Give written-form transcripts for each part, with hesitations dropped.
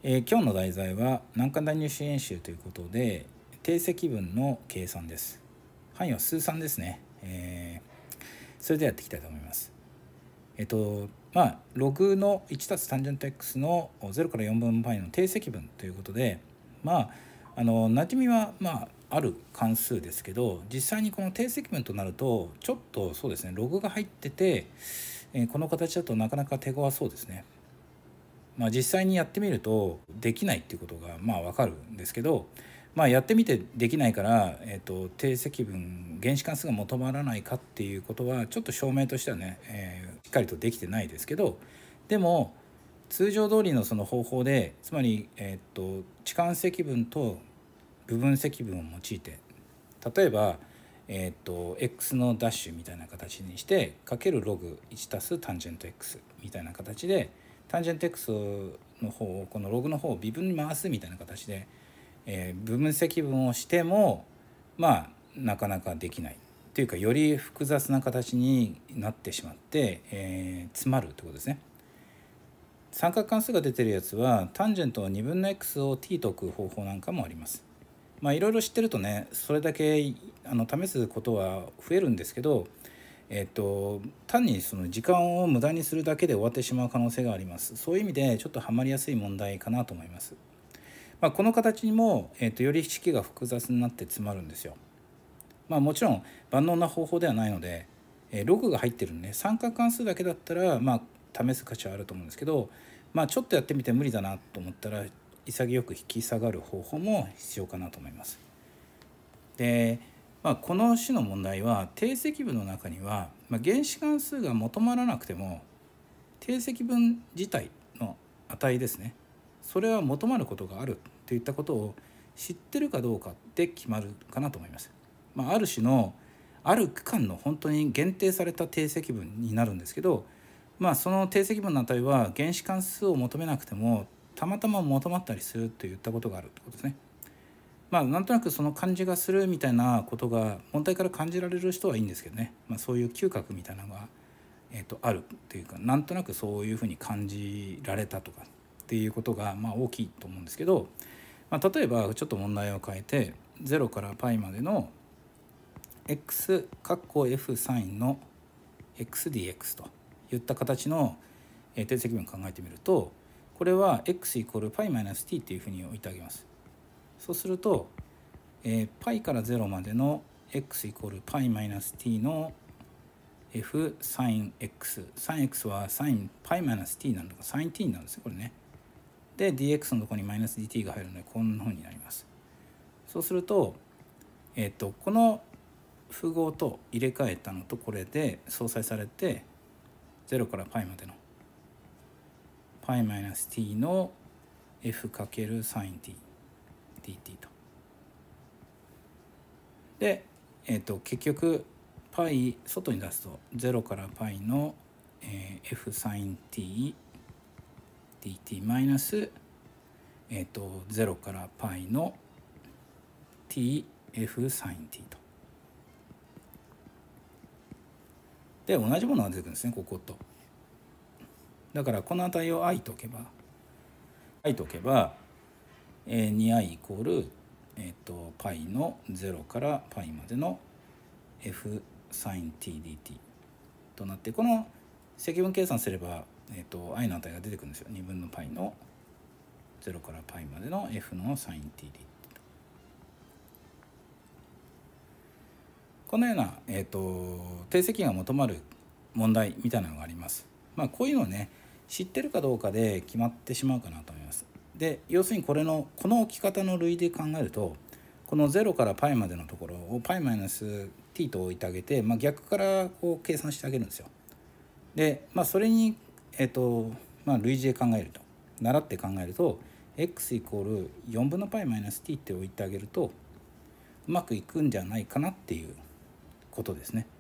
今日の題材は難関大入試演習ということで定積分の計算です。範囲は数3ですね。それでやっていきたいと思います。ログの1たすタンジェント x の0から4分の π の定積分ということで、馴染みはある関数ですけど、実際にこの定積分となるとちょっとそうですね、ログが入ってて、この形だとなかなか手強そうですね。実際にやってみるとできないっていうことが分かるんですけど、やってみてできないから、定積分原子関数が求まらないかっていうことはちょっと証明としてはね、しっかりとできてないですけど、でも通常通りのその方法で、つまり、置換積分と部分積分を用いて、例えば、x のダッシュみたいな形にしてかけるログ1たすタンジェント x みたいな形で、タンジェント x の方をこのログの方を微分に回すみたいな形で、部分積分をしてもなかなかできないというか、より複雑な形になってしまって、詰まるということですね。三角関数が出てるやつはタンジェント2分の x を t と置く方法なんかもあります。いろいろ知ってるとね、それだけ試すことは増えるんですけど、単にその時間を無駄にするだけで終わってしまう可能性があります。そういう意味でちょっとハマりやすい問題かなと思います。この形にも、より式が複雑になって詰まるんですよ。もちろん万能な方法ではないので、ログが入ってるんで、三角関数だけだったら試す価値はあると思うんですけど、ちょっとやってみて無理だなと思ったら潔く引き下がる方法も必要かなと思います。で、この種の問題は定積分の中には、原子関数が求まらなくても定積分自体の値ですね、それは求まることがあるといったことを知ってるかどうかで決まるかなと思います。ある種のある区間の本当に限定された定積分になるんですけど、その定積分の値は原子関数を求めなくてもたまたま求まったりするといったことがあるということですね。なんとなくその感じがするみたいなことが問題から感じられる人はいいんですけどね、そういう嗅覚みたいなのが、あるというか、なんとなくそういうふうに感じられたとかっていうことが大きいと思うんですけど、例えばちょっと問題を変えて0から π までの x 括弧 f サインの xdx といった形の定積分を考えてみると、これは x イコール π-t っていうふうに置いてあげます。そうすると、π から0までの x イコール π-t の f サイン x、 サイン x はサイン π-t なのかサイン t なんですよこれね。で dx のところにマイナス dt が入るのでこんなふうになります。そうすると、この符号と入れ替えたのとこれで相殺されて0から π までの π-t の f かけるサイン t dt と。で、結局 π 外に出すと0から π の、f サイン t dt マイナス、0から π の tf サイン t と。で同じものが出てくるんですね、ここと。だからこの値を i と置けば 2i イコール、π の0から π までの f サイン tdt となって、この積分計算すれば、i の値が出てくるんですよ。2分の π の0から π までの f のサイン tdt と。このような、定積が求まる問題みたいなのがあります。こういうのをね知ってるかどうかで決まってしまうかなと思います。で要するにこの置き方の類で考えると、この0から π までのところを π-t と置いてあげて、逆からこう計算してあげるんですよ。で、それに、類似で考えると、習って考えると x イコール4分の π-t って置いてあげるとうまくいくんじゃないかなっていうことですね。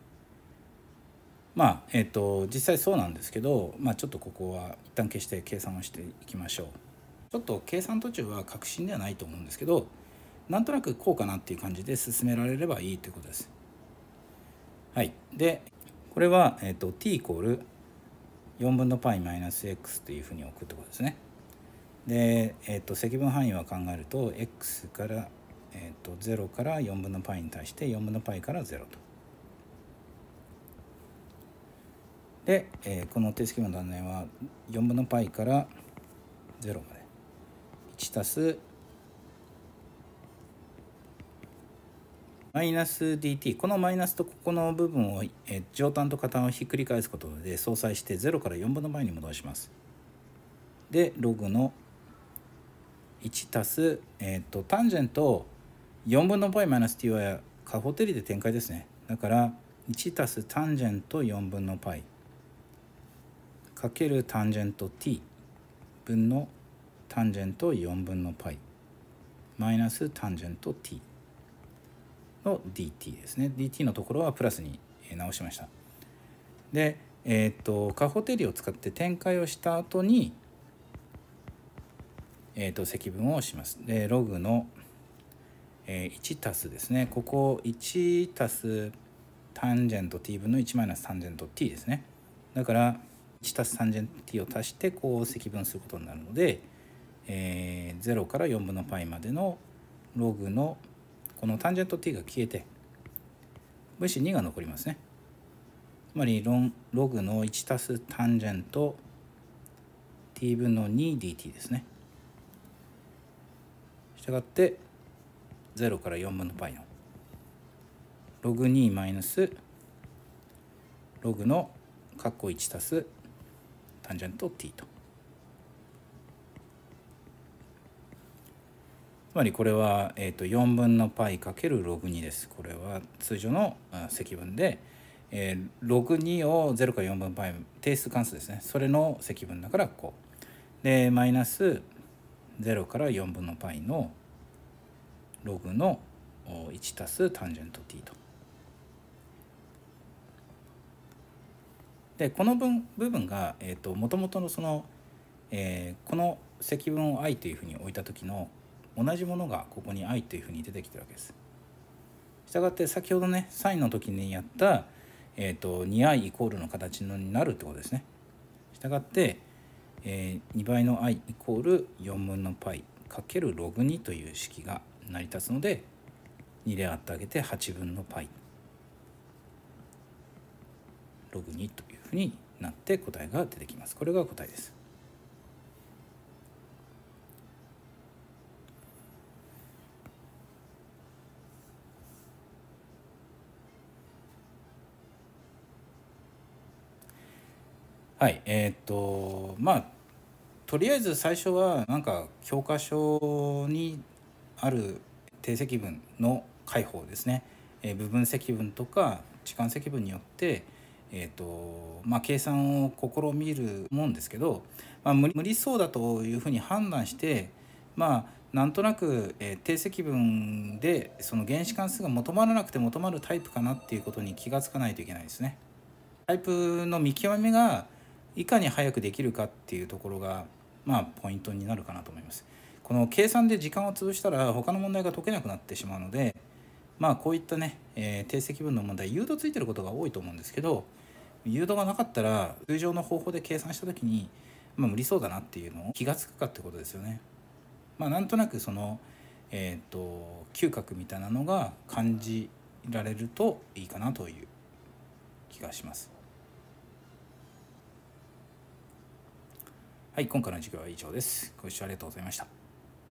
実際そうなんですけど、ちょっとここは一旦消して計算をしていきましょう。ちょっと計算途中は確信ではないと思うんですけど、なんとなくこうかなっていう感じで進められればいいということです。はい。でこれは、t イコール4分の π-x というふうに置くってことですね。 で、積分範囲は考えると x から、0から4分の π に対して4分の π から0と。で、この定積分の断面は4分の π から0まで1たすマイナス dt、 このマイナスとここの部分を、上端と下端をひっくり返すことで相殺して0から4分の π に戻します。でログの1たす、タンジェント4分の π マイナス t は加法定理で展開ですね。だから1たすタンジェント4分の π かけるタンジェント t 分のタンジェント4分の π マイナスタンジェント t の dt ですね。 dt のところはプラスに直しました。で、加法定理を使って展開をした後に、積分をします。でログの、1たすですね、ここ1たすタンジェント t 分の1マイナスタンジェント t ですね。だから1たすタンジェント t を足してこう積分することになるので、0から4分の π までのログのこのタンジェント t が消えて分子2が残りますね。つまりログの1たすタンジェント t 分の 2dt ですね。したがって0から4分の π のログ2マイナスログの括弧1たすタンジェント t と。つまりこれは、4分の π かけるログ2です。これは通常の積分で、ログ2を0から4分 π 定数関数ですね。それの積分だからこう。でマイナス0から4分の π のログの1たすタンジェント t と。でこの部分がもともとのその、この積分を i というふうに置いた時の同じものがここに i というふうに出てきてるわけです。したがって先ほどねサインの時にやった、2i イコールの形になるってことですね。したがって、2倍の i イコール4分の π かけるログ2という式が成り立つので2で割ってあげて8分の π ログ2というふうになって答えが出てきます。これが答えです。はい、まあとりあえず最初はなんか教科書にある定積分の解法ですね、部分積分とか置換積分によって、計算を試みるもんですけど、無理そうだというふうに判断して、なんとなく、定積分でその原子関数が求まらなくて求まるタイプかなっていうことに気がつかないといけないですね。タイプの見極めがいかに早くできるかっていうところがポイントになるかなと思います。この計算で時間を潰したら他の問題が解けなくなってしまうので、こういったね、定積分の問題誘導ついてることが多いと思うんですけど、誘導がなかったら通常の方法で計算した時に、無理そうだなっていうのを気がつくかってことですよね。なんとなくその、嗅覚みたいなのが感じられるといいかなという気がします。はい、今回の授業は以上です。ご視聴ありがとうございました。